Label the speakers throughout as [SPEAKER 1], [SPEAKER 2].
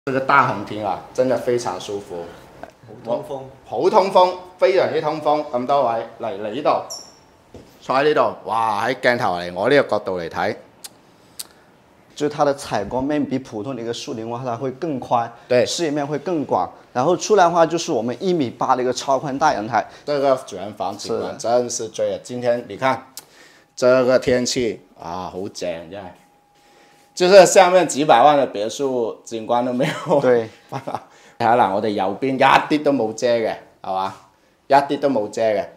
[SPEAKER 1] 这个大紅天啊，真係非常舒服，
[SPEAKER 2] 通風，
[SPEAKER 1] 好通風，非常之通風。咁多位嚟呢度，坐喺呢度，哇！喺鏡頭嚟我呢個角度嚟睇，
[SPEAKER 2] 就是它的採光面比普通的一個樹齡話，它會更寬，
[SPEAKER 1] 對，
[SPEAKER 2] 視野面會更廣。然後出來的話，就是我們1.8米的一個超寬大陽台。
[SPEAKER 1] 這個主人房景觀真是醉了。今天你看這個天氣啊，好正真係。就是下面幾百萬的別墅景觀都沒有。
[SPEAKER 2] 對，
[SPEAKER 1] 睇下嗱，我哋右邊一啲都冇遮嘅，係嘛？一啲都冇遮嘅。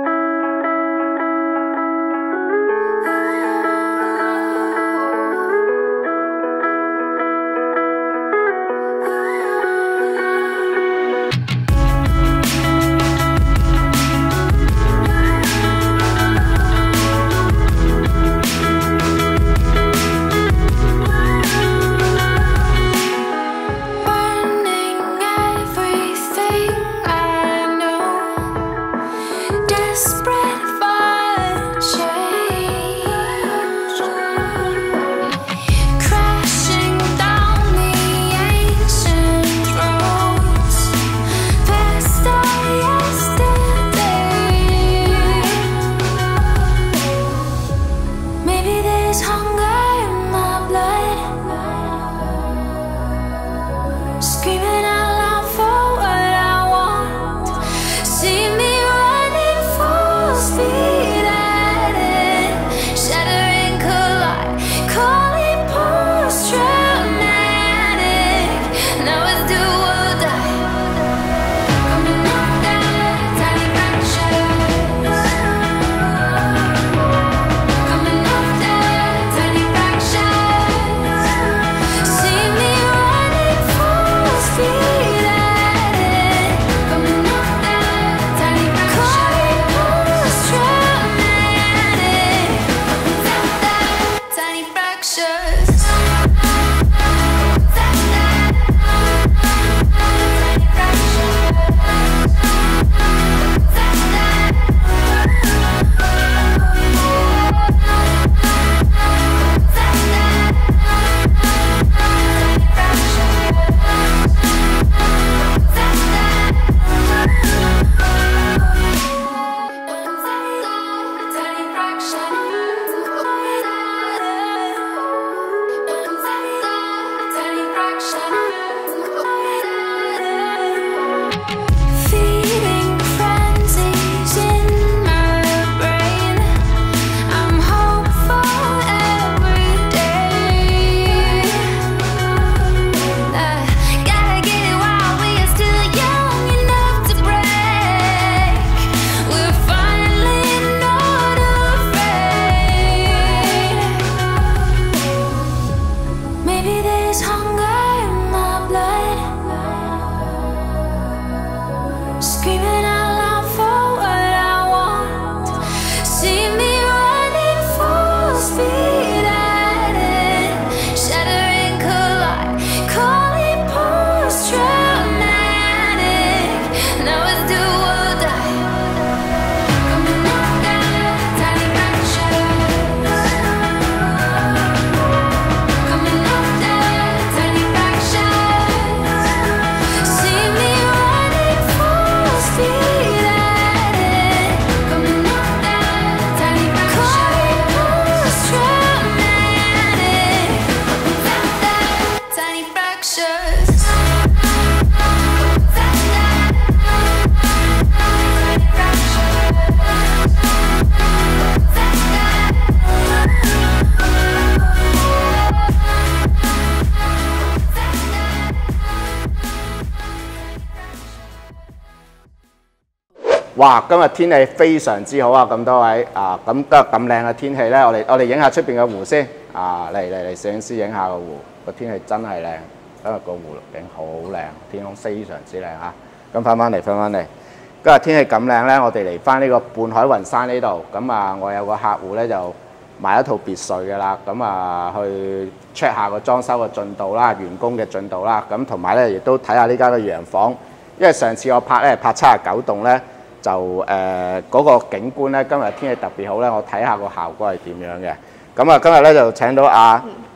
[SPEAKER 1] 哇！今日天氣非常之好啊！咁多位啊，咁都係咁靚嘅天氣咧，我哋影下出邊嘅湖先啊！嚟，攝影師影下個湖，個天氣真係靚，今日個湖景好靚，天空非常之靚嚇。咁翻嚟，今日天氣咁靚咧，我哋嚟翻呢個半海雲山呢度。咁啊，我有個客戶咧就買一套別墅嘅啦。咁啊，去 check 下個裝修嘅進度啦，完工嘅進度啦。咁同埋咧，亦都睇下呢間嘅洋房，因為上次我拍79棟咧。就嗰個景觀咧，今日天氣特別好咧，我睇下個效果係點樣嘅。咁啊，今日咧就請到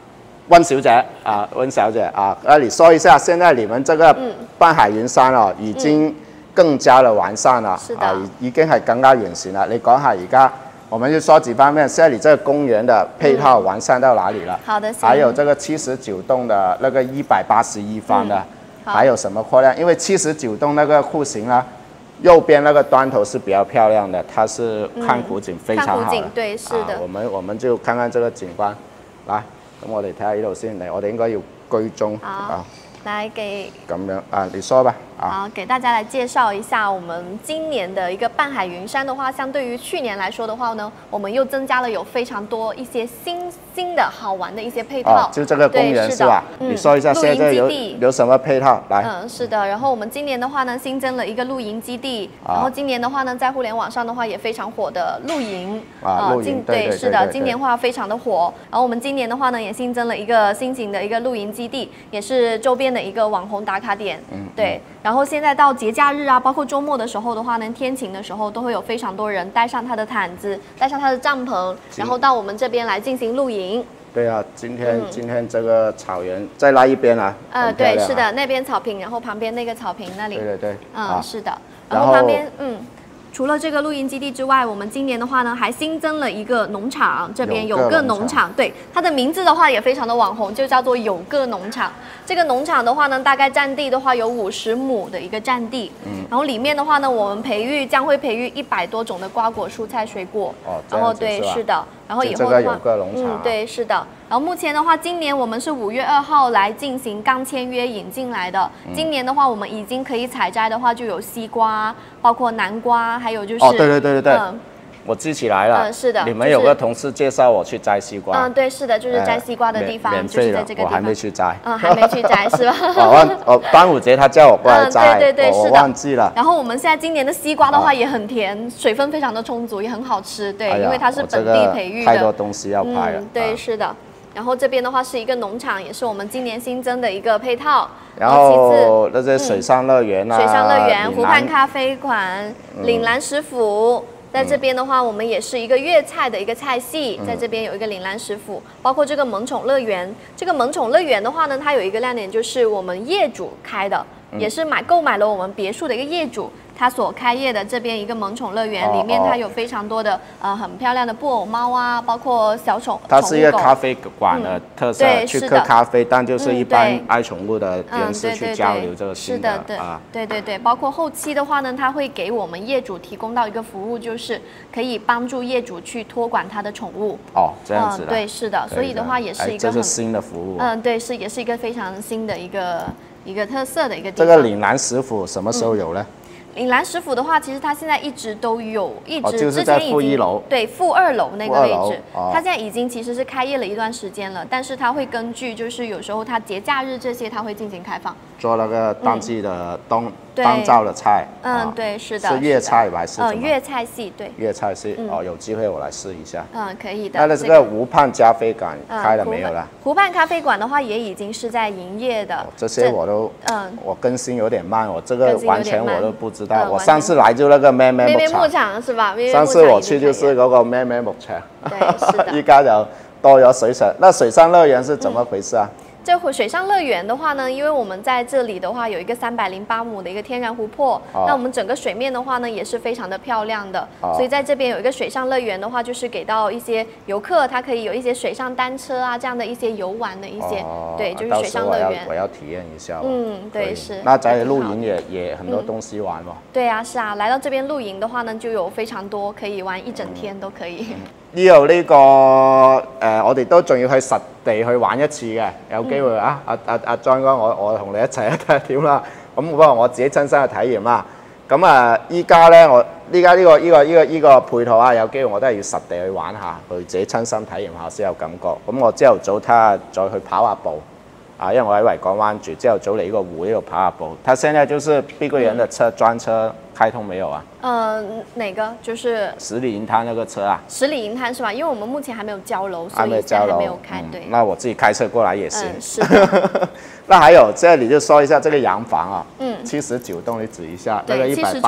[SPEAKER 1] 温小姐啊，温小姐啊，你说一下，现在你们这个半海云山哦，已经更加的完善了，
[SPEAKER 3] 是的，
[SPEAKER 1] 已经係更加完善了。你講下而家，我們就說幾方面，現在你這個公園的配套完善到哪裡了？
[SPEAKER 3] 好的，
[SPEAKER 1] 還有這個79棟的那個181方的，還有什麼擴亮？因為79棟那個戶型呢，右邊那個端頭是比較漂亮的，它是看湖景非常好的。
[SPEAKER 3] 看湖景，對，是的。
[SPEAKER 1] 我們就看看這個景觀，來，咁我哋睇下呢度先嚟，我哋應該要居中啊。
[SPEAKER 3] 來給
[SPEAKER 1] 咁樣啊，你說吧。
[SPEAKER 3] 好，給大家來介紹一下我們今年的一個半海雲山的話，相對於去年來說的話呢，我們又增加了有非常多一些新的好玩的一些配套。
[SPEAKER 1] 就這個公園是吧？你說一下現在有什麼配套？來。
[SPEAKER 3] 是的。然後我們今年的話呢，新增了一個露營基地。然後今年的話呢，在互聯網上的話也非常火的露營。
[SPEAKER 1] 露營。對，
[SPEAKER 3] 是的，今年的話非常的火。然後我們今年的話呢，也新增了一個新型的一個露營基地，也是周邊的一個網紅打卡點。對。然後現在到節假日啊，包括週末的時候的話呢，天晴的時候都會有非常多人帶上他的毯子，帶上他的帳篷，然後到我們這邊來進行露營。
[SPEAKER 1] 對啊，今天這個草原在那一邊啊。
[SPEAKER 3] 對，是的，那邊草坪，然後旁邊那個草坪那裡。
[SPEAKER 1] 對。
[SPEAKER 3] 是的。然後旁邊除了這個露營基地之外，我們今年的話呢，還新增了一個農場，這邊有個農場，對，它的名字的話也非常的網紅，就叫做有個農場。這個農場的話呢，大概佔地的話有50畝的一個佔地，然後裡面的話呢，我們將會培育100多種的瓜果、蔬菜、水果。然後對，是的，然後以後的話，對，是的。然後目前的話，今年我們是5月2號來進行剛簽約引進來的。今年的話，我們已經可以採摘的話，就有西瓜，包括南瓜，還有就是
[SPEAKER 1] 對。我記起來了，
[SPEAKER 3] 是的，
[SPEAKER 1] 你們有個同事介紹我去摘西瓜。
[SPEAKER 3] 對，是的，就是摘西瓜的地方，就是在這個地方。
[SPEAKER 1] 我還沒去摘。
[SPEAKER 3] 還沒去摘是吧？
[SPEAKER 1] 端午節他叫我過來摘，
[SPEAKER 3] 對，
[SPEAKER 1] 我忘記了。
[SPEAKER 3] 然後我們現在今年的西瓜的話也很甜，水分非常的充足，也很好吃。對，因為它是本地培育的。
[SPEAKER 1] 太多東西要拍了。
[SPEAKER 3] 對，是的。然後這邊的話是一個農場，也是我們今年新增的一個配套。
[SPEAKER 1] 然後那些水上樂園啊，
[SPEAKER 3] 水上樂園、湖畔咖啡館、嶺南食府。在這邊的話，我們也是一個粵菜的一個菜系，在這邊有一個嶺南食府，包括這個萌寵樂園。這個萌寵樂園的話呢，它有一個亮點，就是我們業主開的，也是購買了我們別墅的一個業主。他所開業的這邊一個萌寵樂園，裡面它有非常多的很漂亮的布偶貓啊，包括小寵物狗。
[SPEAKER 1] 它是一個咖啡館的特色，去喝咖啡，但就是一般愛寵物的人士去交流這個心得啊。
[SPEAKER 3] 對，包括後期的話呢，它會給我們業主提供到一個服務，就是可以幫助業主去託管他的寵物。
[SPEAKER 1] 這樣子的。
[SPEAKER 3] 對，是的，所以的話也是一個
[SPEAKER 1] 這是新的服務。
[SPEAKER 3] 對，也是一個非常新的一個特色的一個地方。
[SPEAKER 1] 這個嶺南食府什麼時候有呢？
[SPEAKER 3] 嶺南食府的話，其實它現在一直都有，
[SPEAKER 1] 就是在負1樓，
[SPEAKER 3] 對，負2樓那個位置，它現在已經其實是開業了一段時間了，但是它會根據就是有時候它節假日這些，它會進行開放，
[SPEAKER 1] 做那個當季的當造的菜。
[SPEAKER 3] 對，是的，
[SPEAKER 1] 是粵菜還是什麼？
[SPEAKER 3] 粵菜系，對，
[SPEAKER 1] 粵菜系。有機會我來試一下。
[SPEAKER 3] 可以的。
[SPEAKER 1] 那這個湖畔咖啡館開了沒有啦？
[SPEAKER 3] 湖畔咖啡館的話，也已經是在營業的。
[SPEAKER 1] 這些我都，我更新有點慢，我這個完全我都不知道。我上次來就那個咩牧場
[SPEAKER 3] 是吧？
[SPEAKER 1] 上次我去就是嗰個咩牧場。
[SPEAKER 3] 對，是的。
[SPEAKER 1] 依家就多咗水上，那水上樂園是怎麼回事啊？
[SPEAKER 3] 這水上樂園的話呢，因為我們在這裡的話有一個308畝的一個天然湖泊，那我們整個水面的話呢也是非常的漂亮的，所以在這邊有一個水上樂園的話，就是給到一些遊客，他可以有一些水上單車啊這樣的一些遊玩的一些，對，就是水上樂園。
[SPEAKER 1] 我要體驗一下。
[SPEAKER 3] 對，是。
[SPEAKER 1] 那在露營也很多東西玩嘛。
[SPEAKER 3] 對啊，是啊，來到這邊露營的話呢，就有非常多可以玩一整天都可以。
[SPEAKER 1] 呢度呢個我哋都仲要去實地去玩一次嘅，有機會啊！阿 John 哥，我同你一齊睇下點啦。咁不過我自己親身去體驗啦。咁依家咧，依家呢個配套啊，有機會我都係要實地去玩下，去自己親身體驗下先有感覺。咁我朝頭早睇下，再去跑下步。因為我喺維港灣住，朝頭早嚟呢個湖呢度跑下步。他現在就是碧桂園的專車開通沒有啊？
[SPEAKER 3] 哪個？就是
[SPEAKER 1] 十里銀灘那個車啊？
[SPEAKER 3] 十里銀灘是吧？因為我們目前還沒有交樓，所以現在還沒有開。對，
[SPEAKER 1] 那我自己開車過來也行。
[SPEAKER 3] 是的。
[SPEAKER 1] 那還有，這你就說一下這個洋房啊。79棟，你指一下。
[SPEAKER 3] 對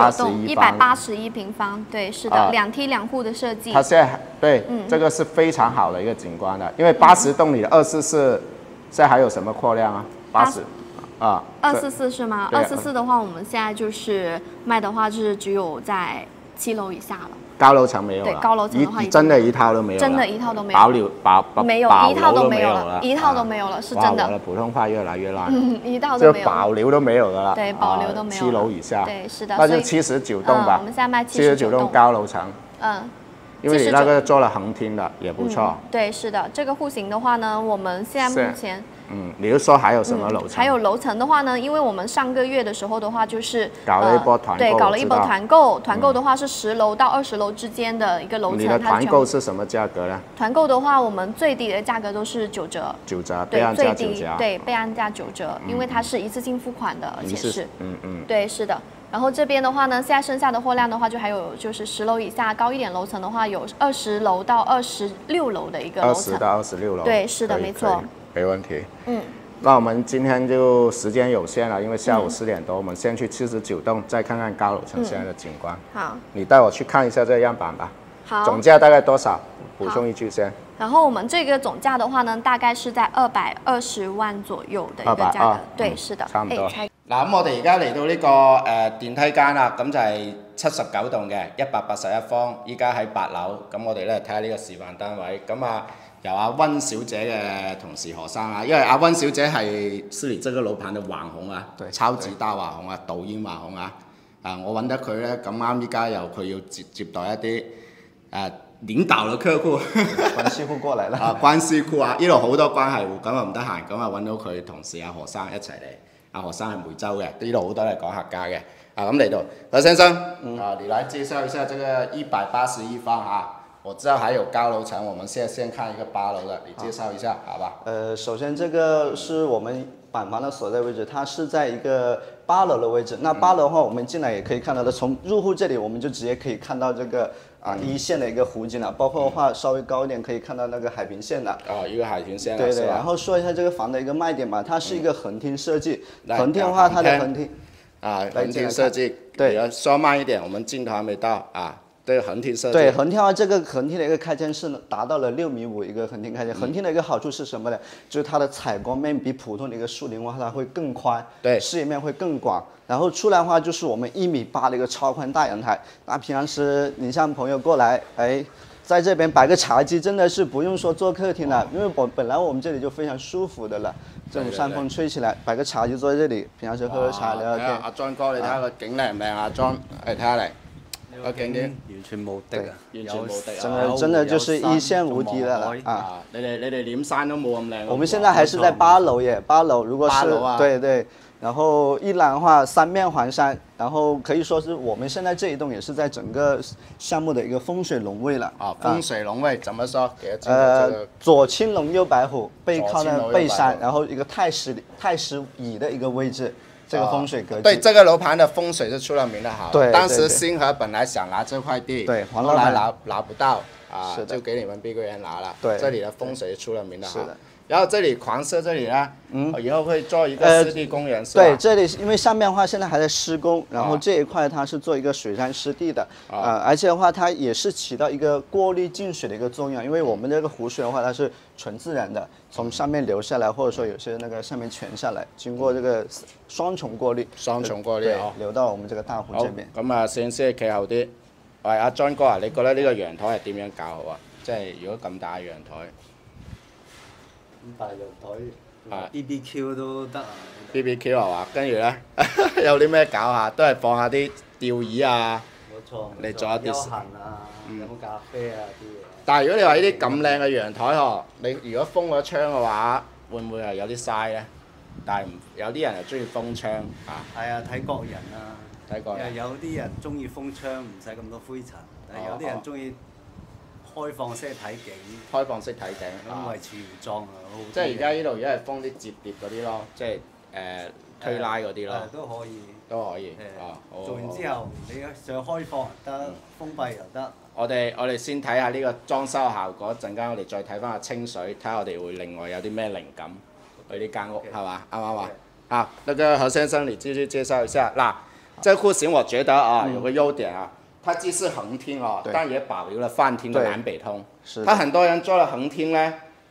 [SPEAKER 3] ，181平方，對，是的，2梯2戶的設計。
[SPEAKER 1] 它現在對，這個是非常好的一個景觀的，因為80棟裡的24是现在还有什么扩量啊？80啊
[SPEAKER 3] ，244是吗？244的话，我们现在就是卖的话，就是只有在7楼以下了。
[SPEAKER 1] 高楼层没有了，
[SPEAKER 3] 对，高楼层的话
[SPEAKER 1] 真的一套都没有了，
[SPEAKER 3] 真的一套都没有了，没有一套都没有了，一套都没有了，是真的。
[SPEAKER 1] 我的普通话越来越烂，
[SPEAKER 3] 一套都没有，
[SPEAKER 1] 就保留都没有了，
[SPEAKER 3] 对，保留都没有
[SPEAKER 1] ，7楼以下，
[SPEAKER 3] 对，是的，
[SPEAKER 1] 那就79栋吧，
[SPEAKER 3] 我们现在卖79
[SPEAKER 1] 栋高楼层，因为你那个做了横厅的也不错，
[SPEAKER 3] 对，是的，这个户型的话呢，我们现在目前。
[SPEAKER 1] 比如说还有什么楼层？
[SPEAKER 3] 还有楼层的话呢，因为我们上个月的时候的话，就是
[SPEAKER 1] 搞了一波团购，
[SPEAKER 3] 对，搞了一波团购。团购的话是10楼到20楼之间的一个楼层。
[SPEAKER 1] 你的团购是什么价格呢？
[SPEAKER 3] 团购的话，我们最低的价格都是9折。
[SPEAKER 1] 9折，
[SPEAKER 3] 对，
[SPEAKER 1] 最低
[SPEAKER 3] 对，备案价9折，因为它是一次性付款的，而且是，对，是的。然后这边的话呢，现在剩下的货量的话，就还有就是10楼以下高一点楼层的话，有20楼到26楼的一个楼层。
[SPEAKER 1] 20到26楼。
[SPEAKER 3] 对，是的，没错。
[SPEAKER 1] 没问题。那我们今天就时间有限了，因为下午4点多，我们先去79栋，再看看高楼层现在的景观。
[SPEAKER 3] 好，
[SPEAKER 1] 你带我去看一下这个样板吧。
[SPEAKER 3] 好。
[SPEAKER 1] 总价大概多少？补充一句先。
[SPEAKER 3] 然后我们这个总价的话呢，大概是在220万左右的一个价格。對，是的。
[SPEAKER 1] 差唔多。嗱，咁我哋而家嚟到呢個電梯間啦，咁就係79棟嘅181方，依家喺8樓。咁我哋咧睇下呢個示範單位。咁啊，由阿温小姐嘅同事何生啊，因為阿温小姐係你這個樓盤嘅網紅啊，超級大網紅啊，導演網紅啊。我揾得佢咧，咁啱依家又佢要接待一啲領導嘅客戶，
[SPEAKER 2] 關係戶過嚟啦。
[SPEAKER 1] 關係戶啊，呢度好多關係戶，咁啊唔得閒，咁啊揾到佢同事阿何生一齊嚟。阿何生係梅州嘅，呢度好多係講客家嘅。咁嚟到何先生，你來介紹一下這個181方啊。我知道還有高樓層，我們現在先看一個8樓的，你介紹一下，好吧？
[SPEAKER 2] 首先這個是我們板房的所在位置，它是在一個8樓的位置。那8樓的話，我們進來也可以看到的，從入戶這裡我們就直接可以看到這個一線的一個湖景了，包括的話稍微高一點可以看到那個海平線的。
[SPEAKER 1] 一個海平線。
[SPEAKER 2] 對對，然後說一下這個房的一個賣點吧，它是一個橫廳設計，橫廳的話它的橫廳。
[SPEAKER 1] 橫廳設計。對。說慢一點，我們鏡頭還沒到啊。對，橫廳設計。
[SPEAKER 2] 對，橫廳的話，這個橫廳的一個開間是達到了6.5米一個橫廳開間。橫廳的一個好處是什麼呢？就是它的採光面比普通的一個樹林的話，它會更寬，
[SPEAKER 1] 對，
[SPEAKER 2] 視野面會更廣。然後出來的話，就是我們1.8米的一個超寬大陽台。那平時你像朋友過來，在這邊擺個茶几，真的是不用說做客廳了，因為本來我們這裡就非常舒服的了。這種山風吹起來，擺個茶几坐在這裡，平時喝茶聊聊天。
[SPEAKER 1] 阿莊哥，你睇下個景靚唔靚？阿莊，嚟睇下嚟。個景點
[SPEAKER 4] 完全無敵啊！
[SPEAKER 1] 完全無敵啊！
[SPEAKER 2] 真的就是一線無敵的了啊！
[SPEAKER 1] 你哋連山都冇咁靚。
[SPEAKER 2] 我們現在還是在8樓耶，8樓如果是對對，然後一欄的話三面環山，然後可以說是我們現在這一棟也是在整個項目的一個風水龍位了。
[SPEAKER 1] 風水龍位怎麼說？
[SPEAKER 2] 左青龍右白虎，背靠的背山，然後一個太師椅的一個位置。這個風水格局，
[SPEAKER 1] 對這個樓盤的風水是出了名的好。
[SPEAKER 2] 對，
[SPEAKER 1] 當時星河本來想拿這塊地，
[SPEAKER 2] 對，
[SPEAKER 1] 後來拿不到，就給你們碧桂園拿了。
[SPEAKER 2] 對，
[SPEAKER 1] 這裡的風水出了名的好。
[SPEAKER 2] 是的。
[SPEAKER 1] 然後這裡狂射這裡呢，以後會做一個濕地公園，是吧？
[SPEAKER 2] 對，這裡因為上面的話現在還在施工，然後這一塊它是做一個水山濕地的，而且的話它也是起到一個過濾淨水的一個作用，因為我們這個湖水的話它是純自然的，從上面流下來，或者說有些那個上面泉下來，經過這個雙重過濾，流到我們這個大湖這邊。
[SPEAKER 1] 咁啊，攝影師企後啲，喂，阿莊哥啊，你覺得呢個陽台係點樣搞好啊？即係如果咁大陽台。
[SPEAKER 4] 咁大陽台，BBQ 都得啊
[SPEAKER 1] ！BBQ 係嘛？跟住咧，有啲咩搞下？都係放下啲吊椅啊，
[SPEAKER 4] 冇錯，
[SPEAKER 1] 嚟做一啲
[SPEAKER 4] 休閒啊，飲咖啡啊啲嘢。
[SPEAKER 1] 但係如果你話呢啲咁靚嘅陽台嗬，你如果封咗窗嘅話，會唔會係有啲嘥咧？但係有啲人又中意封窗啊。
[SPEAKER 4] 係啊，睇各人啊。
[SPEAKER 1] 睇各人。
[SPEAKER 4] 有啲人中意封窗，唔使咁多灰塵，但係有啲人中意開放式睇景，
[SPEAKER 1] 開放式睇景，
[SPEAKER 4] 咁為廚裝啊，好。
[SPEAKER 1] 即係而家呢度而家係封啲摺疊嗰啲咯，即係推拉嗰啲咯。
[SPEAKER 4] 都可以。
[SPEAKER 1] 都可以。
[SPEAKER 4] 做完之後，你想開放又得，封閉又得。
[SPEAKER 1] 我哋先睇下呢個裝修效果，陣間我哋再睇翻個清水，睇下我哋會另外有啲咩靈感去呢間屋，係嘛？啱唔啱啊？啊，那個何先生，你繼續介紹一下。嗱，這戶型我覺得啊，有個優點啊。它既是橫廳哦，但也保留了泛廳的南北通。它很多人做了橫廳呢，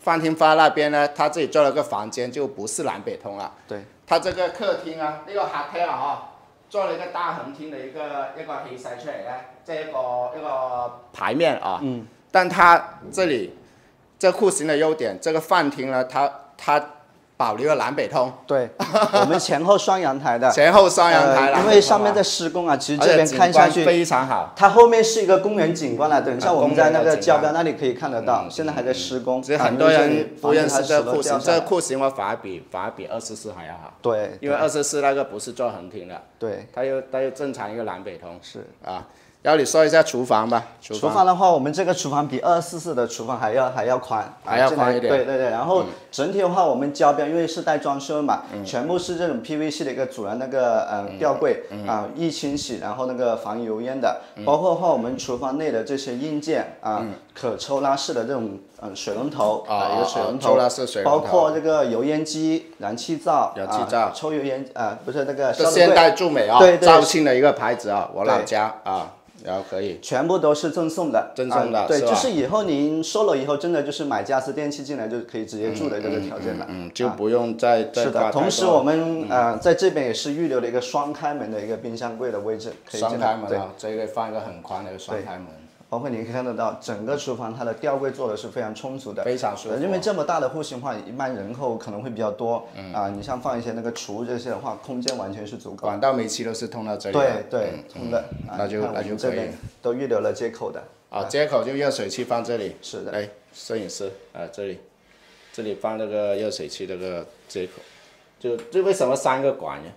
[SPEAKER 1] 饭厅放那边呢，他自己做了个房间，就不是南北通了。
[SPEAKER 2] 对，
[SPEAKER 1] 他这個客廳啊，呢、個客廳啊，做了一個大橫廳的一個氣勢出嚟咧，即係一個牌面啊。但它這裡這戶型的優點，這個飯廳呢，它保留了南北通。
[SPEAKER 2] 对，我们前后双阳台的。
[SPEAKER 1] 前后双阳台
[SPEAKER 2] 因为上面在施工啊，其实这边看下去
[SPEAKER 1] 非常好。
[SPEAKER 2] 它后面是一个公园景观了，等一下我们在那个交标那里可以看得到，现在还在施工。
[SPEAKER 1] 其实很多人不认识这个户型，这个户型我反而比244还要好。
[SPEAKER 2] 对，
[SPEAKER 1] 因为244那个不是做横厅的，
[SPEAKER 2] 对，
[SPEAKER 1] 它又正常一个南北通。
[SPEAKER 2] 是
[SPEAKER 1] 啊。然后你说一下厨房吧。
[SPEAKER 2] 厨房的话，我们这个厨房比244的厨房还要宽，
[SPEAKER 1] 还要宽一点。
[SPEAKER 2] 对。然后整体的话，我们交标，因为是带装修嘛，全部是这种 PVC 的一个主要那个吊柜易清洗，然后那个防油烟的。包括的话，我们厨房内的这些硬件可抽拉式的这种水龙头一个水龙头，
[SPEAKER 1] 抽拉式水龙头，
[SPEAKER 2] 包括这个油烟机、燃气灶、抽油烟不是那个消毒柜。
[SPEAKER 1] 现代住美啊，
[SPEAKER 2] 对，
[SPEAKER 1] 肇庆的一个牌子啊，我老家啊。然后可以，
[SPEAKER 2] 全部都是赠送的，对，就是以后您收了以后，真的就是买家私电器进来就可以直接住的这个条件了，
[SPEAKER 1] 就不用再
[SPEAKER 2] 是的。同时我们在这边也是预留了一个双开门的一个冰箱柜的位置，可以
[SPEAKER 1] 双开门啊，这个放一个很宽的一个双开门。
[SPEAKER 2] 包括你可以看得到，整个厨房它的吊柜做的是非常充足的，
[SPEAKER 1] 非常舒服。
[SPEAKER 2] 因为这么大的户型的话，一般人口可能会比较多，你像放一些那个厨这些的话，空间完全是足够。
[SPEAKER 1] 管道煤气都是通到这里。
[SPEAKER 2] 对，通的。
[SPEAKER 1] 那就可以。
[SPEAKER 2] 都预留了接口的。
[SPEAKER 1] 接口就热水器放这里。
[SPEAKER 2] 是的。
[SPEAKER 1] 哎，摄影师这里放那个热水器这个接口，就为什么3个管呢？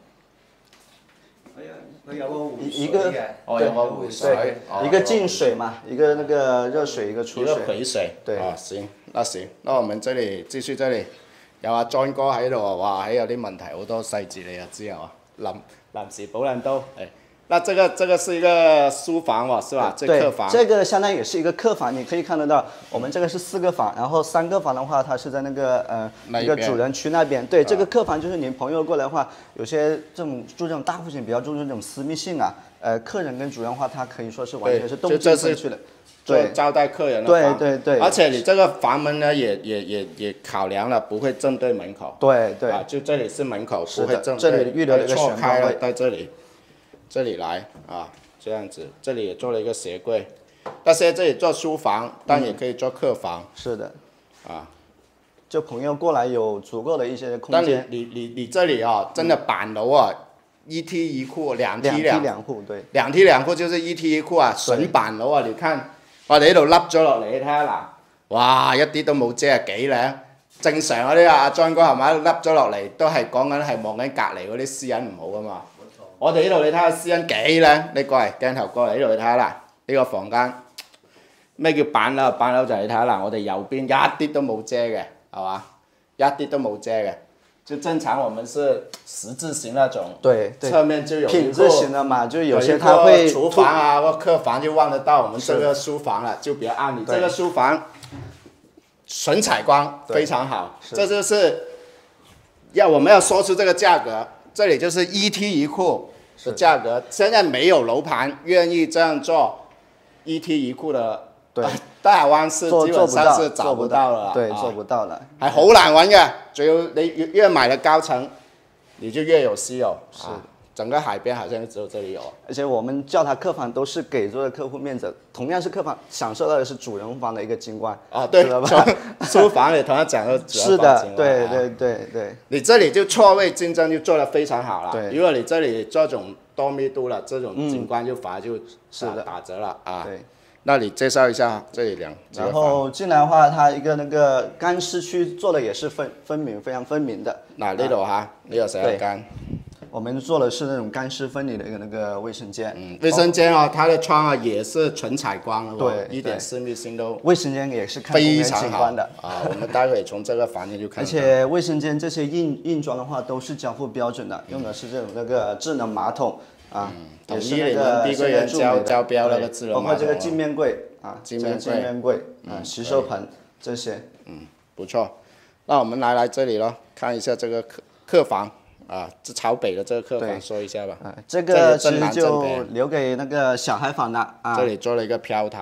[SPEAKER 2] 一个
[SPEAKER 1] 有个壶水，
[SPEAKER 2] 一个进水嘛，一个那个热水，一个出水，
[SPEAKER 1] 一个回水。
[SPEAKER 2] 对。
[SPEAKER 1] 行，那我們繼續這裡有阿 John 哥喺度，哇，有啲問題好多細節你又知啊，臨時保兩刀，那這個是一個書房喎，是吧？
[SPEAKER 2] 對，
[SPEAKER 1] 客房。
[SPEAKER 2] 這個相當於也是一個客房，你可以看得到，我們這個是4個房，然後3個房的話，它是在那個一個主人區那邊。對，這個客房就是您朋友過來的話，有些這種大戶型比較注重這種私密性啊，客人跟主人的話，它可以說是完全是動進進去的。
[SPEAKER 1] 對，招待客人的房。對。而且你這個房門呢，也考量了，不會正對門口。
[SPEAKER 2] 對。
[SPEAKER 1] 就這裡是門口，不會正
[SPEAKER 2] 對。這裡預留了一個
[SPEAKER 1] 錯開了，在這裡來啊，這樣子，這裡也做了一個鞋櫃，但是這裡做書房，但也可以做客房。
[SPEAKER 2] 是的。就朋友過來有足夠的一些空間。
[SPEAKER 1] 但你這裡啊，真的板樓啊，1梯1戶，2梯2
[SPEAKER 2] 戶，對。
[SPEAKER 1] 2梯2戶就是1梯1戶啊，純板樓啊，你看我哋呢度凹咗落嚟，你睇下嗱，哇，一啲都冇遮啊，幾靚！正常嗰啲阿 John 哥係咪凹咗落嚟，都係講緊係望緊隔離嗰啲私隱唔好啊嘛。我哋呢度你睇下私隱幾靚，你過嚟鏡頭過嚟呢度你睇下啦，呢個房間咩叫板樓？板樓就係你睇下啦，我哋右邊一啲都冇遮嘅，係嘛？一啲都冇遮嘅，就正常我們是十字形那種，
[SPEAKER 2] 對，
[SPEAKER 1] 側面就有
[SPEAKER 2] 品字型的嘛，就有些它會
[SPEAKER 1] 廚房啊或客房就望得到我們這個書房了，就比較暗。你這個書房純採光非常好，這就是我們要說出這個價格。這裡就是1梯1戶的價格，現在沒有樓盤願意這樣做1梯1戶的，大灣市基本上是找不到了，
[SPEAKER 2] 對，做不到了，
[SPEAKER 1] 係好難揾嘅。仲有你越買的高層，你就越有稀有。是，整個海邊好像只有這裡有。
[SPEAKER 2] 而且我們叫它客房，都是給足了客戶面子。同樣是客房，享受到的是主人房的一個景觀。
[SPEAKER 1] 對，書房也同樣講到主人房景觀。
[SPEAKER 2] 是的，對。
[SPEAKER 1] 你這裡就錯位競爭就做得非常好了。
[SPEAKER 2] 對。
[SPEAKER 1] 如果你這裡這種多密度了，這種景觀就反而就打折了啊。
[SPEAKER 2] 對。
[SPEAKER 1] 那你介紹一下這裡
[SPEAKER 2] 然後進來的話，它一個那個乾濕區做的也是分明，非常分明的。
[SPEAKER 1] 嗱呢度嚇，呢個洗手間。
[SPEAKER 2] 我們做的是那種乾濕分離的一個那個衛生間。
[SPEAKER 1] 衛生間啊，它的窗啊也是純採光的，
[SPEAKER 2] 對，
[SPEAKER 1] 一點私密性都。
[SPEAKER 2] 衛生間也是看公園景觀的
[SPEAKER 1] 啊。我們待會從這個房間就看。
[SPEAKER 2] 而且衛生間這些硬裝的話都是交付標準的，用的是這種那個智能馬桶啊，也是那個
[SPEAKER 1] 碧桂園交標那個智能馬桶。
[SPEAKER 2] 包括這個鏡面櫃啊，這個鏡面櫃洗手盆這些。
[SPEAKER 1] 不錯。那我們來這裡咯，看一下這個客房。這朝北的這個客房說一下吧。
[SPEAKER 2] 這個其實就留給那個小孩房的啊。
[SPEAKER 1] 這裡做了一個飄台。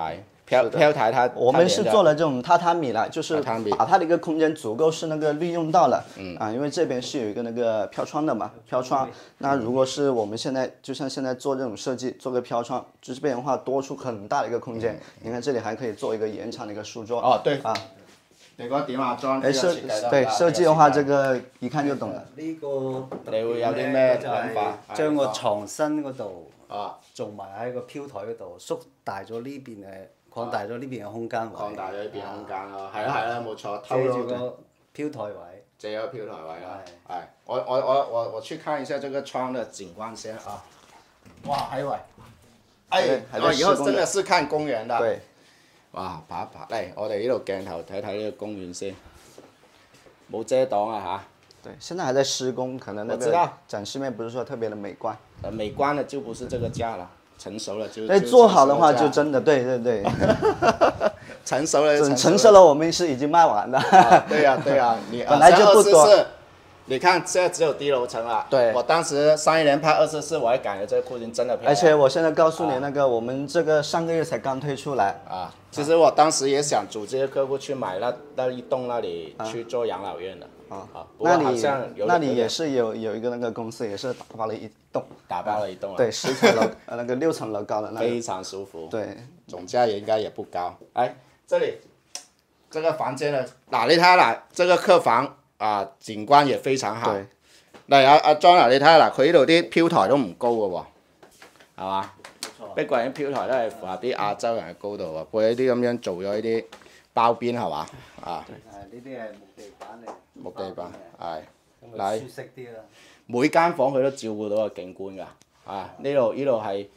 [SPEAKER 1] 飘台它
[SPEAKER 2] 我们是做了这种榻榻米了，就是把它的一个空间足够是那个利用到了，因为这边是有一个那个飘窗的嘛，飘窗。那如果是我们现在就像现在做这种设计，做个飘窗，这边的话多出很大的一个空间。你看这里还可以做一个延长的一个书桌。
[SPEAKER 1] 哦，对
[SPEAKER 2] 啊。
[SPEAKER 1] 你講點啊？裝
[SPEAKER 2] 對設計嘅話，這個一看就懂了。
[SPEAKER 4] 呢個
[SPEAKER 1] 你會有啲咩諗法？
[SPEAKER 4] 將個床身嗰度做埋喺個飄台嗰度，縮大咗呢邊嘅，擴大咗呢邊嘅空間位。
[SPEAKER 1] 擴大咗呢邊空間咯，係啦，冇錯。
[SPEAKER 4] 借住個飄台位。
[SPEAKER 1] 借個飄台位啦。係。我去看一下這個窗的景觀先啊。哇，還有我以後真的是看公園的。
[SPEAKER 2] 對。
[SPEAKER 1] 哇，爬一爬嚟，我哋呢度鏡頭睇睇呢個公園先，冇遮擋啊嚇。
[SPEAKER 2] 對，現在還在施工，可能那個展示面不是說特別的美觀。
[SPEAKER 1] 美觀的就不是這個價了，成熟了就。
[SPEAKER 2] 哎，做好的話就真的，對。
[SPEAKER 1] 成熟了。
[SPEAKER 2] 成熟了，我們是已經賣完的。
[SPEAKER 1] 對呀，你
[SPEAKER 2] 本來就不多。
[SPEAKER 1] 你看，現在只有低樓層了。
[SPEAKER 2] 對。
[SPEAKER 1] 我當時上一年拍24，我還感覺這個戶型真的漂亮。
[SPEAKER 2] 而且我現在告訴你，那個我們這個上個月才剛推出來。
[SPEAKER 1] 啊。其實我當時也想組織客戶去買那一棟那裡去做養老院的。
[SPEAKER 2] 啊。
[SPEAKER 1] 不過好像
[SPEAKER 2] 那裡也是有一個那個公司也是打包了一棟。
[SPEAKER 1] 打包了一棟。
[SPEAKER 2] 對，10層樓，那個6層樓高的那個。
[SPEAKER 1] 非常舒服。
[SPEAKER 2] 對。
[SPEAKER 1] 總價也應該也不高。哎，這裡，這個房間呢，嗱你睇下嗱，這個客房啊景觀也非常好。對。嚟阿莊啊，你睇下嗱，佢呢度啲飄台都唔高嘅喎，係嘛？碧桂園飄台都係符合啲亞洲人嘅高度喎，配呢啲咁樣做咗呢啲包邊係嘛？啊。
[SPEAKER 4] 呢啲係木地板嚟。
[SPEAKER 1] 木地板係。
[SPEAKER 4] 嗱。舒適啲啦。
[SPEAKER 1] 每間房佢都照顧到個景觀㗎，啊呢度係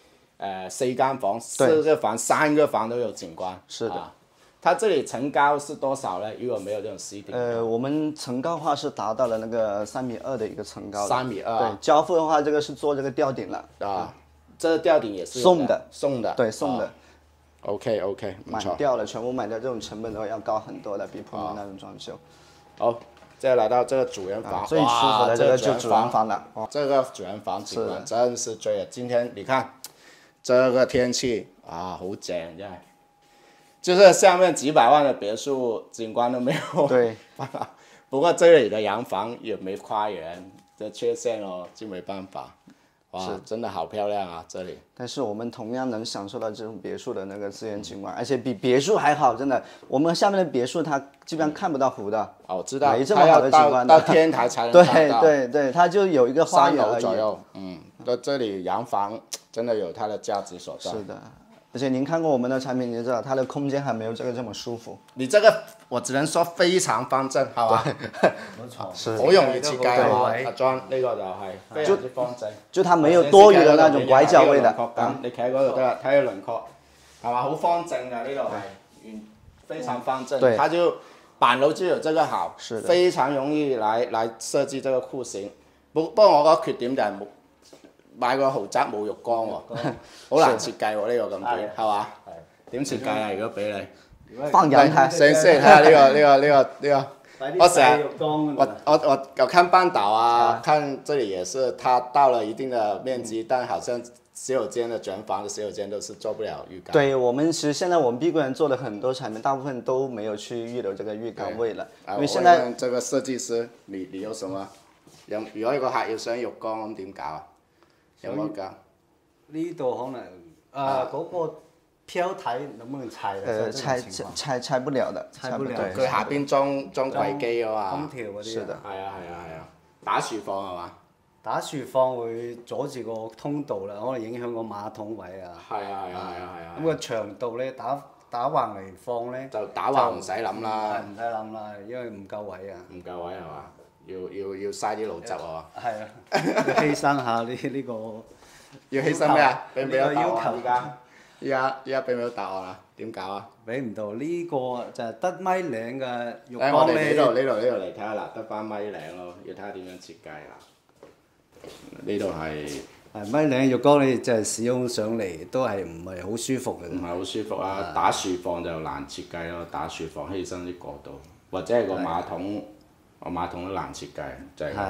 [SPEAKER 1] 4間房，4個房3個房都有景觀。
[SPEAKER 2] 是的。
[SPEAKER 1] 它這裡層高是多少呢？如果沒有這種 C 頂。
[SPEAKER 2] 我們層高的話是達到了那個3.2米的一個層高。
[SPEAKER 1] 3.2米。
[SPEAKER 2] 對，交付的話，這個是做這個吊頂了。
[SPEAKER 1] 啊，這個吊頂也是
[SPEAKER 2] 送的。
[SPEAKER 1] 送的。
[SPEAKER 2] 對，送的。
[SPEAKER 1] OK，
[SPEAKER 2] 滿掉了，全部滿掉，這種成本的話要高很多的，比普通那種裝修。
[SPEAKER 1] 好，再來到這個主人房，
[SPEAKER 2] 最舒服的這個就主人房了。
[SPEAKER 1] 這個主人房景觀真是最，今天你看，這個天氣啊，好正真係。就是下面幾百萬的別墅景觀都沒有。
[SPEAKER 2] 對。
[SPEAKER 1] 不過這裡的洋房也沒花園，這缺陷哦，就沒辦法。哇，真的好漂亮啊，這裡。
[SPEAKER 2] 但是我們同樣能享受到這種別墅的那個自然景觀，而且比別墅還好，真的。我們下面的別墅它基本上看不到湖的。
[SPEAKER 1] 哦，我知道。
[SPEAKER 2] 沒這麼好的景觀的。
[SPEAKER 1] 到天台才能看到。
[SPEAKER 2] 對，它就有一個花園而已。
[SPEAKER 1] 3樓左右，到這裡洋房真的有它的價值所在。
[SPEAKER 2] 是的。而且您看過我們的產品，你知道它的空間還沒有這個這麼舒服。
[SPEAKER 1] 你這個我只能說非常方正，係嘛？
[SPEAKER 4] 冇錯，
[SPEAKER 2] 是
[SPEAKER 1] 好容易設計係嘛？阿莊呢個就係非常之方正，
[SPEAKER 2] 就它沒有多餘的那種拐角位的。
[SPEAKER 1] 你企喺嗰度得啦，睇下輪廓，係嘛？好方正㗎，呢度係非常方正。對，它就板樓就有這個好，非常容易來設計這個戶型。不過我覺得缺點就係冇。買個豪宅冇浴缸喎，好難設計喎呢個咁點，係嘛？點設計啊？如果俾你
[SPEAKER 2] 放陽台，
[SPEAKER 1] 先睇下呢個。我成日我有看半島啊，看這裡也是，它到了一定的面積，但好像洗手間的全房的洗手間都是做不了浴缸。
[SPEAKER 2] 對，我們其實現在我們碧桂園做了很多產品，大部分都沒有去預留這個浴缸位了，因為現在
[SPEAKER 1] 這個設計師，你有什麼？如果一個客要想浴缸咁點搞啊？有冇㗎？
[SPEAKER 4] 呢度可能嗰個飄台能不能拆啊？
[SPEAKER 2] 拆不了的，
[SPEAKER 4] 拆不了。
[SPEAKER 1] 佢下邊裝櫃機啊嘛。
[SPEAKER 4] 空調嗰啲。
[SPEAKER 2] 是的。
[SPEAKER 1] 係啊！打廚房係嘛？
[SPEAKER 4] 打廚房會阻住個通道啦，可能影響個馬桶位啊。
[SPEAKER 1] 係啊！
[SPEAKER 4] 咁個長度咧打橫嚟放咧。
[SPEAKER 1] 就打橫唔使諗啦。
[SPEAKER 4] 唔使諗啦，因為唔夠位啊。
[SPEAKER 1] 唔夠位係嘛？要嘥啲腦汁啊！
[SPEAKER 4] 係啊，要犧牲下呢個。
[SPEAKER 1] 要犧牲咩啊？俾唔俾到答案依家俾唔俾到答案啊？點搞啊？
[SPEAKER 4] 俾唔到呢個就係得米零嘅浴缸咧。
[SPEAKER 1] 我哋呢度嚟睇下啦，得翻米零咯，要睇下點樣設計啦。呢度係。
[SPEAKER 4] 米零浴缸你就係使用上嚟都係唔係好舒服嘅。
[SPEAKER 1] 唔係好舒服啊！打廚房就難設計咯，打廚房犧牲啲角度，或者係個馬桶。我馬桶都難設計，就係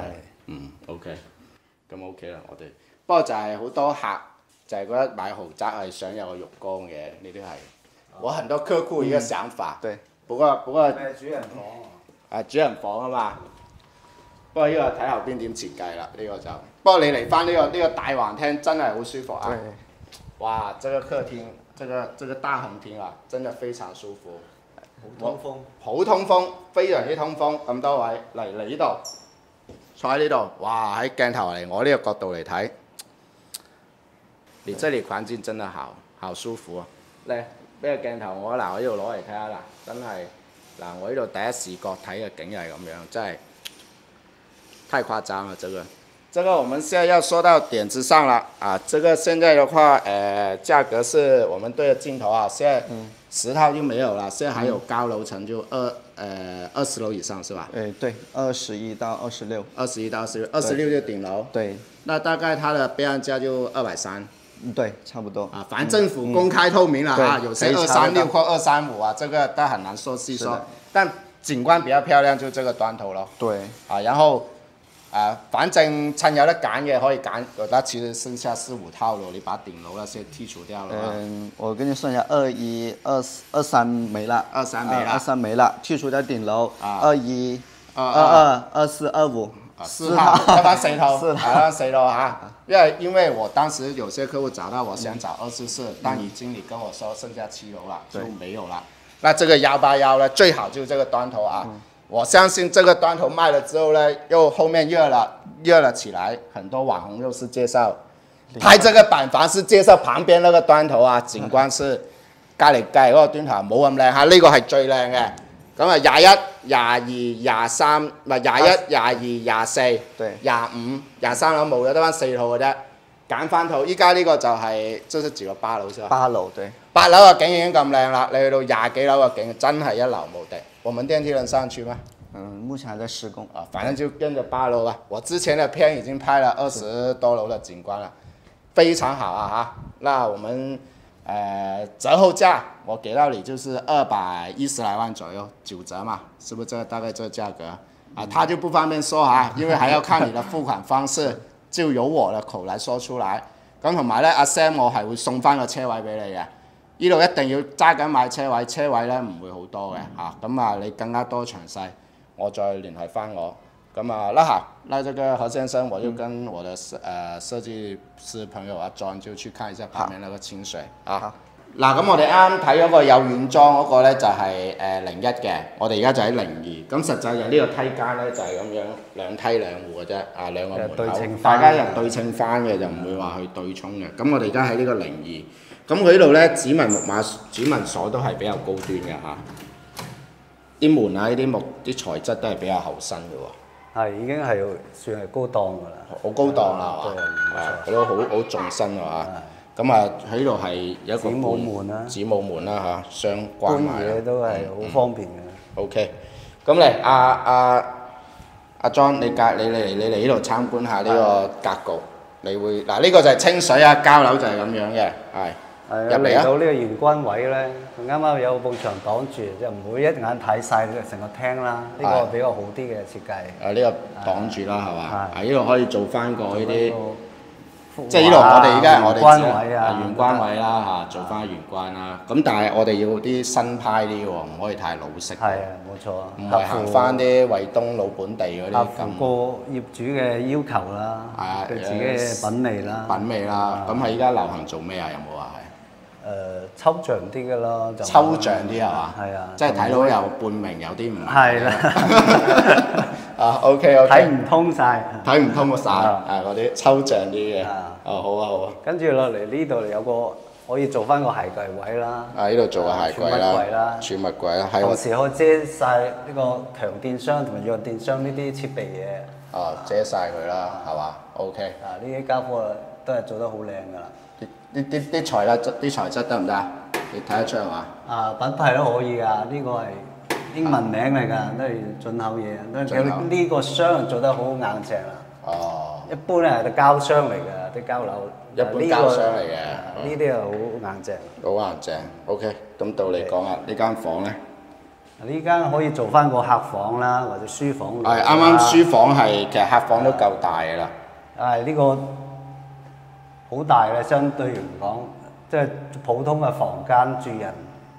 [SPEAKER 1] OK，咁 OK 啦，我哋。不過就係好多客就係覺得買豪宅係想有個浴缸嘅，呢啲係我很多客戶一個想法。
[SPEAKER 2] 對。
[SPEAKER 1] 不過
[SPEAKER 4] 係主人房
[SPEAKER 1] 主人房啊嘛。不過呢個睇後邊點設計啦，呢個就。不過你嚟翻呢個大橫廳真係好舒服啊！哇，這個客廳，這個大橫廳啊，真的非常舒服。
[SPEAKER 4] 好通風。
[SPEAKER 1] 好通風，非常之通風。咁多位嚟呢度，坐喺呢度，哇！喺鏡頭嚟我呢個角度嚟睇，你這裡環境真係好舒服啊！嚟俾個鏡頭我嗱，我呢度攞嚟睇下嗱，真係嗱，我呢度第一視覺睇嘅景係咁樣，真係太誇張了，這個我們現在要說到點子上了啊！這個現在的話，價格是我們對着鏡頭啊，現在10套就沒有了，現在還有高樓層就20樓以上是吧？
[SPEAKER 2] 對，21到26。
[SPEAKER 1] 21到26就頂樓。
[SPEAKER 2] 對。
[SPEAKER 1] 那大概它的備案價就230。
[SPEAKER 2] 對，差不多。
[SPEAKER 1] 啊，反正政府公開透明了啊，有些236或235啊，這個都很難說細說。但景觀比較漂亮，就這個端頭咯。
[SPEAKER 2] 對。
[SPEAKER 1] 啊，然後。反正趁有得揀嘅可以揀，那其實剩下4、5套咯，你把頂樓那些剔除掉了。
[SPEAKER 2] 我跟你算一下，21、23沒了，23沒了，剔除掉頂樓，21、22、24、25。
[SPEAKER 1] 4套，得翻4套，4套啊！因為我當時有些客戶找到我想找24，但已經你跟我說剩下7樓了，就沒有了。那這個181呢，最好就這個端頭啊。我相信這個端頭賣了之後呢，又後面熱了起來，很多網紅又是介紹，拍這個板房是介紹旁邊那個端頭啊，景觀是隔離嗰個端頭冇咁靚嚇，呢個係最靚嘅。咁啊21、22、23，唔係21、22、24、25、23樓冇咗，得翻4套嘅啫。揀翻套，依家呢個就係即係住個8樓先啊。
[SPEAKER 2] 8樓對。
[SPEAKER 1] 8樓嘅景已經咁靚啦，你去到20幾樓嘅景真係一流無敵。我們電梯能上去嗎？
[SPEAKER 2] 目前還在施工
[SPEAKER 1] 啊，反正就跟着8樓吧。我之前的片已經拍了20多樓的景觀了，非常好啊哈。那我們折後價我給到你就是210來萬左右，9折嘛，是不是這大概這個價格啊？他就不方便說啊，因為還要看你的付款方式，就由我的口來說出來。咁同埋咧，阿 Sam 我係會送翻個車位俾你嘅。呢度一定要揸緊買車位，車位咧唔會好多嘅嚇。咁啊，你更加多詳細，我再聯繫翻我。咁啊，那好，那這個何先生，我就跟我的設計師朋友阿 John 就去看一下旁邊那個清水啊。嗱，咁我哋啱啱睇嗰個有軟裝嗰個咧就係01嘅，我哋而家就喺02。咁實際就呢個梯間咧就係咁樣2梯2戶嘅啫，啊兩個門口，大家又對稱翻嘅，就唔會話去對沖嘅。咁我哋而家喺呢個02。咁佢呢度咧指紋木馬、指紋鎖都係比較高端嘅嚇。啲門啊，呢啲木啲材質都係比較厚身嘅喎。
[SPEAKER 4] 係已經係算係高檔㗎啦。
[SPEAKER 1] 好高檔啦，係嘛？係都好重身㗎嘛。咁啊，喺呢度係有一個子母門啦，子母門啦嚇，相關埋。
[SPEAKER 4] 搬嘢都係好方便嘅。
[SPEAKER 1] OK，咁嚟阿 John， 你嚟呢度參觀下呢個格局，你會嗱呢個就係清水啊，交樓就係咁樣嘅，係。
[SPEAKER 4] 入嚟到呢個玄關位咧，啱啱有埲牆擋住，就唔會一眼睇晒成個廳啦。呢個比較好啲嘅設計。
[SPEAKER 1] 呢個擋住啦，係嘛？呢度可以做翻個呢啲。即係呢度，我哋而家係我哋玄關位啦嚇，做翻玄關啦。咁但係我哋要啲新派啲喎，唔可以太老式。
[SPEAKER 4] 係啊，冇錯。
[SPEAKER 1] 唔係行翻啲惠東老本地嗰啲咁。
[SPEAKER 4] 合乎個業主嘅要求啦，對自己嘅品味啦。
[SPEAKER 1] 品味啦，咁係依家流行做咩啊？有冇話係？
[SPEAKER 4] 抽象啲嘅咯，就
[SPEAKER 1] 抽象啲係嘛？
[SPEAKER 4] 係啊，
[SPEAKER 1] 即係睇到有半明，有啲唔
[SPEAKER 4] 係啦。
[SPEAKER 1] OK，
[SPEAKER 4] 睇唔通晒，
[SPEAKER 1] 睇唔通晒嗰啲抽象啲嘅。好啊好啊。跟
[SPEAKER 4] 住落嚟呢度有個可以做翻個鞋櫃位啦。
[SPEAKER 1] 呢度做個鞋櫃啦，儲物櫃啦，
[SPEAKER 4] 同時可以遮晒呢個強電箱同埋弱電箱呢啲設備嘢。
[SPEAKER 1] 遮晒佢啦，係嘛？OK。
[SPEAKER 4] 呢啲家貨都係做得好靚㗎啦。
[SPEAKER 1] 啲材質得唔得啊？你睇得出係嘛？
[SPEAKER 4] 品牌都可以㗎，呢個係英文名嚟㗎，都係進口嘢。呢個箱做得好硬淨啦。一般咧係膠箱嚟㗎，啲膠樓。
[SPEAKER 1] 一般膠箱嚟嘅。
[SPEAKER 4] 呢啲係好硬淨。
[SPEAKER 1] 好硬淨。OK，咁到你講啦，呢間房咧？
[SPEAKER 4] 呢間可以做翻個客房啦，或者書房。
[SPEAKER 1] 係啱啱書房係，其實客房都夠大㗎啦。
[SPEAKER 4] 呢個好大嘅，相對嚟講，即係普通嘅房間住人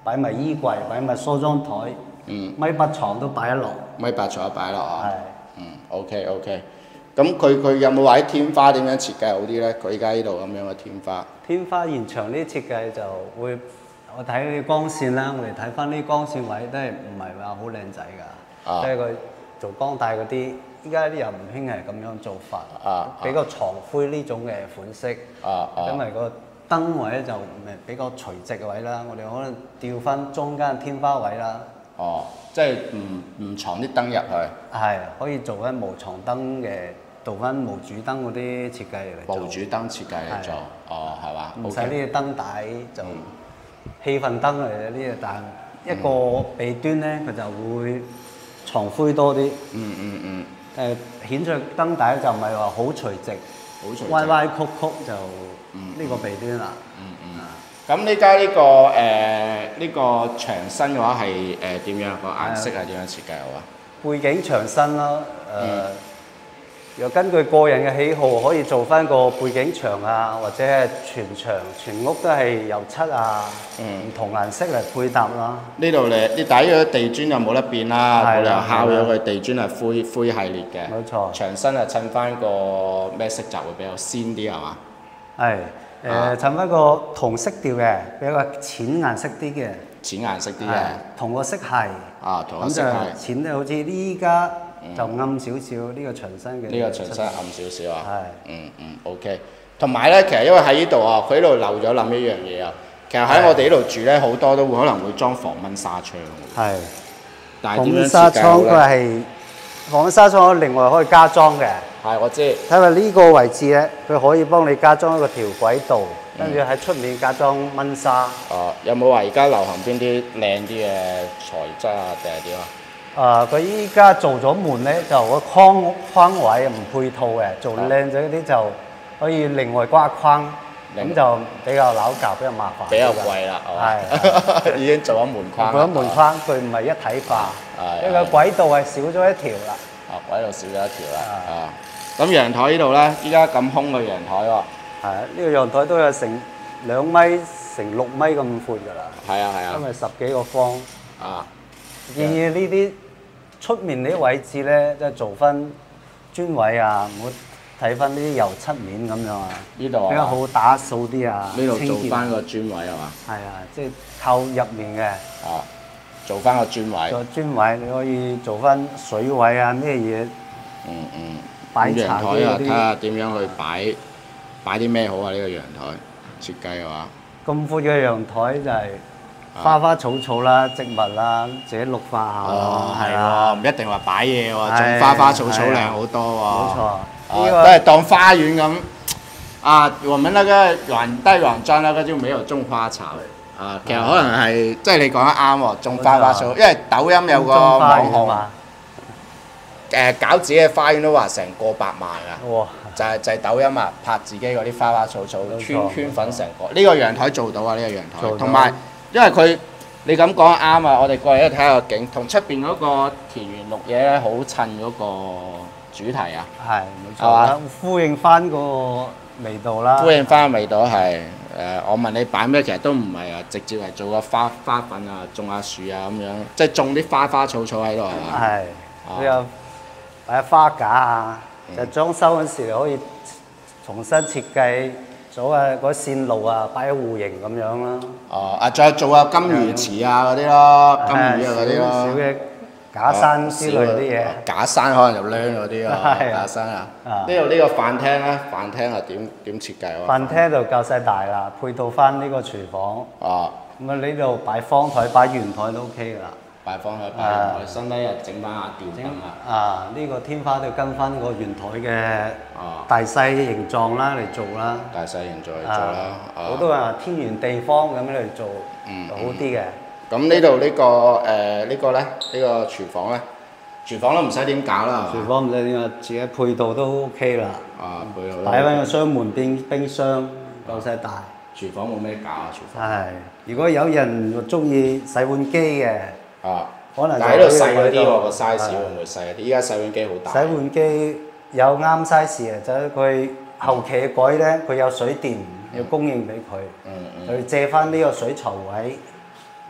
[SPEAKER 4] 擺埋衣櫃，擺埋梳妝台，米八床都擺得落。
[SPEAKER 1] 米八床都擺落啊。
[SPEAKER 4] 係。
[SPEAKER 1] OK。咁佢有冇話啲天花點樣設計好啲咧？佢而家呢度咁樣嘅天花。
[SPEAKER 4] 天花現場啲設計就會，我睇啲光線啦，我哋睇翻啲光線位都係唔係話好靚仔㗎。即係佢做光帶嗰啲，依家啲人唔興係咁樣做法。比較床灰呢種嘅款式。因為個燈位咧就比較垂直嘅位啦，我哋可能調翻中間天花位啦。
[SPEAKER 1] 即係唔藏啲燈入去。係，
[SPEAKER 4] 可以做緊無床燈嘅，做翻無主燈嗰啲設計嚟做。
[SPEAKER 1] 無主燈設計嚟做，係嘛？
[SPEAKER 4] 唔使呢啲燈帶就氣氛燈嚟嘅呢啲，但一個鼻端咧佢就會藏灰多啲。顯著燈帶就唔係話好垂直，歪歪曲曲就呢個鼻端啦。
[SPEAKER 1] 咁呢家呢個牆身嘅話係點樣？個顏色係點樣設計好啊？
[SPEAKER 4] 背景牆身咯，又根據個人嘅喜好，可以做翻個背景牆啊，或者係全屋都係油漆啊，唔同顏色嚟配搭啦。呢度你底嗰地磚又冇得變啦，冇理由烤咗佢地磚係灰系列嘅。冇錯。牆身係襯翻個咩色澤會比較鮮啲係嘛？係。襯翻個同色調嘅，比較淺顏色啲嘅。淺顏色啲嘅。同個色系。同個色系。淺咧，好似呢家就暗少少，呢個牆身嘅。呢個牆身暗少少啊。係。OK。同埋咧，其實因為喺呢度啊，佢呢度漏咗諗一樣嘢啊。其實喺我哋呢度住咧，好多都會可能會裝防蚊紗窗。係。但係點樣設計好咧？防蚊紗窗佢係防蚊紗窗，另外可以加裝嘅。係，我知。睇下呢個位置咧，佢可以幫你加裝一個條軌道，跟住喺出面加裝蚊紗。有冇話而家流行邊啲靚啲嘅材質啊？定係點啊？佢依家做咗門咧，就個框位唔配套嘅，做靚仔嗰啲就可以另外掛框，咁就比較扭夾，比較麻煩。比較貴啦，係。已經做咗門框。做咗門框，佢唔係一體化，因為個軌道係少咗一條啦。軌道少咗一條啦。咁陽台呢度咧，依家咁空嘅陽台喎。係啊，呢個陽台都有成2米乘6米咁闊㗎啦。係啊。因為10幾個方。建議呢啲出面啲位置咧，即係做翻磚位啊，唔好睇翻呢啲油漆面咁樣啊。呢度比較好打掃啲啊。呢度做翻個磚位係嘛？係啊，即係靠入面嘅。做翻個磚位。做磚位你可以做翻水位啊，咩嘢？擺陽台啊，睇下點樣去擺啲咩好啊？呢個陽台設計嘅話，咁闊嘅陽台就係花花草草啦、植物啦，自己綠化下咯。係喎，唔一定話擺嘢喎，種花花草草靚好多喎。冇錯，都係當花園咁。我們那個帶軟磚那個就沒有種花草。其實可能係即係你講得啱喎，種花花草，因為抖音有個網紅。搞自己嘅花園都話成過百萬啊！就係抖音啊，拍自己嗰啲花花草草，圈粉成個。呢個陽台做到啊！呢個陽台，同埋因為佢你咁講得啱啊！我哋過嚟一睇下個景，同出邊嗰個田園綠野咧好襯嗰個主題啊！係冇錯，係嘛？呼應翻個味道啦。呼應翻個味道係我問你擺咩，其實都唔係啊，直接係做個花粉啊，種下樹啊咁樣，即係種啲花花草草喺度係嘛？係。都有。擺花架啊，就裝修嗰時可以重新設計咗嗰線路啊，擺喺戶型咁樣啦。再做下金魚池啊嗰啲咯，金魚啊嗰啲咯。少嘅假山之類啲嘢。假山可能就靚嗰啲啊，假山啊。呢度呢個飯廳咧，飯廳係點設計啊？飯廳就夠晒大啦，配套翻呢個廚房。咁呢度擺方台、擺圓台都 OK 噶啦。擺方台擺圓台，新咧又整翻下吊燈啊！呢個天花都要跟翻個圓台嘅大細形狀啦嚟做啦。大細形狀嚟做啦。好多人天圓地方咁樣嚟做，就好啲嘅。咁呢度呢個咧，呢個廚房咧，廚房都唔使點搞啦。廚房唔使點啊，自己配套都 OK 啦。配套。擺翻個雙門冰箱，夠晒大。廚房冇咩搞啊，廚房。係，如果有人中意洗碗機嘅。可能但係喺度細嗰啲喎，個 size 會唔會細啲？依家洗碗機好大。洗碗機有啱 size 嘅，就係佢後期改咧，佢有水電要供應俾佢，佢借翻呢個水槽位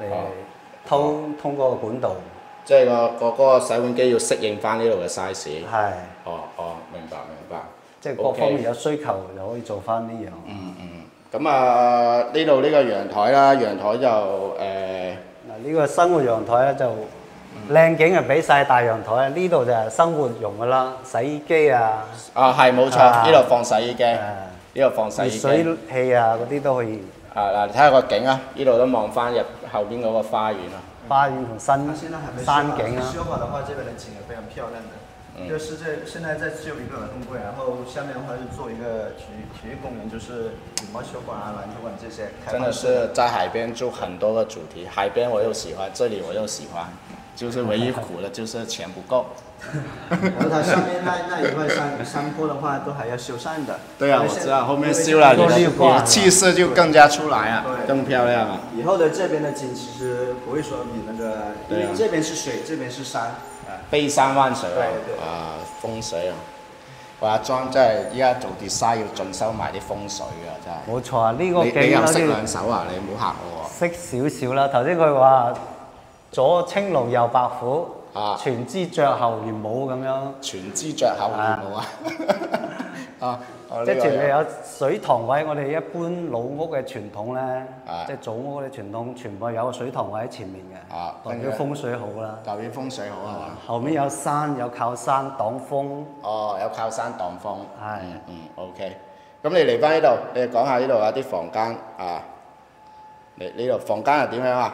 [SPEAKER 4] 通過個管道。
[SPEAKER 1] 即係嗰個洗碗機要適應翻呢度嘅 size。
[SPEAKER 4] 係。
[SPEAKER 1] 明白。
[SPEAKER 4] 即係各方面有需求就可以做翻呢樣。
[SPEAKER 1] 咁啊，呢度呢個陽台啦，陽台就
[SPEAKER 4] 嗱呢個生活陽台咧就靚景係俾晒大陽台，呢度就係生活用噶啦，洗衣機啊。
[SPEAKER 1] 係冇錯，呢度放洗衣機，呢度放洗衣機。
[SPEAKER 4] 熱水器啊嗰啲都可以。
[SPEAKER 1] 嗱，你睇下個景啊，呢度都望翻入後邊嗰個花園啊。
[SPEAKER 4] 花園同山景啊。
[SPEAKER 2] 修好的話，這邊的景也非常漂亮的。就是現在在修一個兒童櫃，然後下面的話是做一個體育公園，就是羽毛球館啊、籃球館這些。
[SPEAKER 1] 真的是在海邊做很多個主題，海邊我又喜歡，這裡我又喜歡，就是唯一苦的就是錢不夠。
[SPEAKER 2] 然後它上面那一塊山坡的話，都還要修繕的。
[SPEAKER 1] 對啊，我知道，後面修了，你的氣勢就更加出來啊，更漂亮啊。
[SPEAKER 2] 以後的這邊的景其實不會說比那個，因為這邊是水，這邊是山。
[SPEAKER 1] 背山灣水啊，風水啊！我阿莊真係依家做 design 要進修埋啲風水㗎，真係。
[SPEAKER 4] 冇錯啊！呢個景
[SPEAKER 1] 你又識兩手啊？你唔好嚇我喎。
[SPEAKER 4] 識少少啦，頭先佢話左青龍右白虎，全知雀後連舞咁樣。全知雀後連舞啊！ 即係前面有水塘位，我哋一般老屋嘅傳統咧，即係祖屋嘅傳統，全部有個水塘位喺前面嘅，代表風水好啦。
[SPEAKER 1] 代表風水好係嘛？
[SPEAKER 4] 後面有山，有靠山擋風。
[SPEAKER 1] 有靠山擋風。係。OK。咁你嚟翻呢度，你講下呢度有啲房間啊。呢度房間係點樣啊？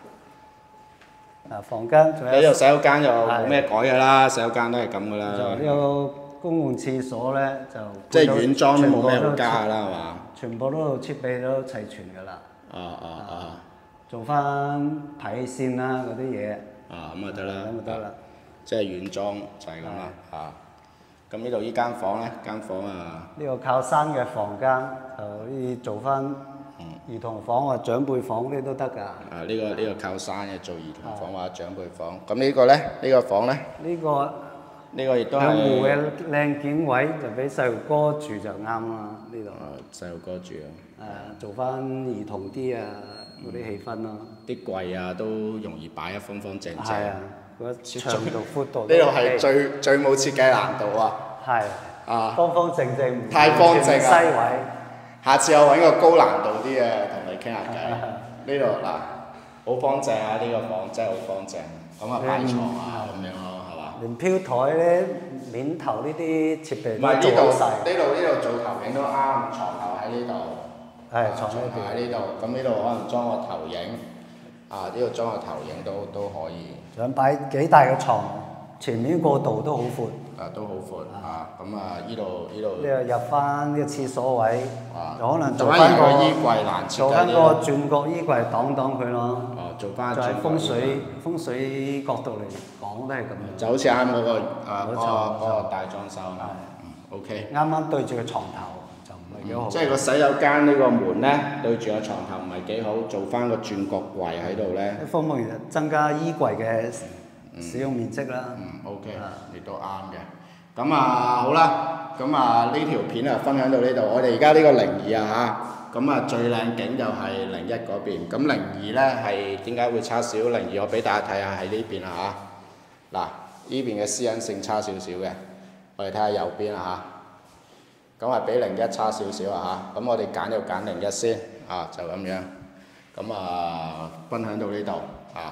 [SPEAKER 4] 房間仲有。
[SPEAKER 1] 呢度洗手間又冇咩改㗎啦，洗手間都係咁㗎啦。
[SPEAKER 4] 呢個公共廁所咧就
[SPEAKER 1] 即係軟裝都冇咩好加㗎啦，係嘛？
[SPEAKER 4] 全部都設備都齊全㗎啦。做翻排氣扇啦嗰啲嘢。
[SPEAKER 1] 咁啊得啦。
[SPEAKER 4] 咁就得啦。
[SPEAKER 1] 即係軟裝就係咁啦。咁呢度呢間房咧，間房啊。
[SPEAKER 4] 呢個靠山嘅房間就可以做翻兒童房或者長輩房呢都得㗎。
[SPEAKER 1] 呢個靠山嘅做兒童房或者長輩房。咁呢個咧，呢個房咧？呢個亦都係
[SPEAKER 4] 兩戶嘅靚景位，就俾細路哥住就啱啦。呢度
[SPEAKER 1] 細路哥住啊！
[SPEAKER 4] 做翻兒童啲啊嗰啲氣氛咯。啲
[SPEAKER 1] 櫃啊都容易擺得方方正正。
[SPEAKER 4] 係啊，嗰長度闊度。
[SPEAKER 1] 呢度係最冇設計難度啊！
[SPEAKER 4] 係。方方正正。
[SPEAKER 1] 太方正啊！
[SPEAKER 4] 西位。
[SPEAKER 1] 下次我揾個高難度啲嘅同你傾下偈。呢度嗱，好方正啊！呢個房真係好方正。咁啊擺床啊咁樣咯。
[SPEAKER 4] 連飄台咧、面頭呢啲設備
[SPEAKER 1] 唔係呢度做投影都啱，床頭喺呢度。係
[SPEAKER 4] 床呢邊。
[SPEAKER 1] 喺呢度，咁呢度可能裝個投影，呢度裝個投影都可以。
[SPEAKER 4] 想擺幾大嘅床，前面過道都好闊。
[SPEAKER 1] 都好闊咁呢度。
[SPEAKER 4] 呢度入翻呢個廁所位，就可能
[SPEAKER 1] 做翻個衣櫃欄設計。
[SPEAKER 4] 做翻個轉角衣櫃擋佢咯。
[SPEAKER 1] 做翻。
[SPEAKER 4] 就係風水角度嚟講都係咁樣。
[SPEAKER 1] 就好似啱嗰個大裝修。OK。啱
[SPEAKER 4] 啱對住個床頭就唔係幾好。
[SPEAKER 1] 即係個洗手間呢個門咧，對住個床頭唔係幾好，做翻個轉角櫃喺度咧。
[SPEAKER 4] 一方面增加衣櫃嘅使用面積啦。
[SPEAKER 1] OK，亦都啱嘅。咁好啦，咁呢條片分享到呢度。我哋而家呢個02咁最靚景就係01嗰邊。咁02咧係點解會差少？02我俾大家睇下喺呢邊啦嗱，呢邊嘅私隱性差少少嘅。我哋睇下右邊咁係比01差少少咁我哋揀就揀01先就咁樣。咁分享到呢度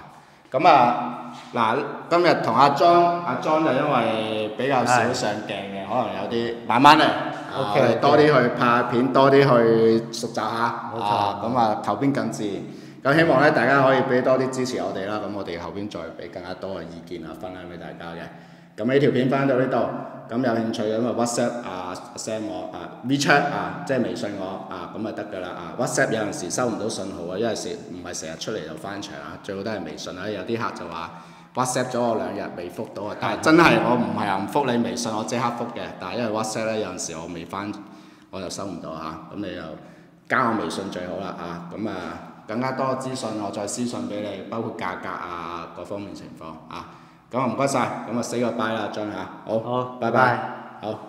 [SPEAKER 1] 嗱，今日同阿莊就因為比較少上鏡嘅，可能有啲慢慢嚟，我哋多啲去拍片，多啲去熟習下，咁後邊更自然。咁希望咧大家可以俾多啲支持我哋啦，咁我哋後邊再俾更加多嘅意見分享俾大家嘅。咁呢條片翻到呢度，咁有興趣咁WhatsApp send 我WeChat 即係微信我咁就得㗎啦WhatsApp 有陣時收唔到信號因為唔係成日出嚟就翻牆最好都係微信有啲客就話 WhatsApp 咗我2日未覆到但係真係我唔係唔覆你微信，我即刻覆嘅，但係因為 WhatsApp 咧有陣時我未翻，我就收唔到咁你就加我微信最好啦咁更加多資訊我再私信俾你，包括價格各方面情況咁唔該晒，咁say個bye啦，張好，拜拜，好。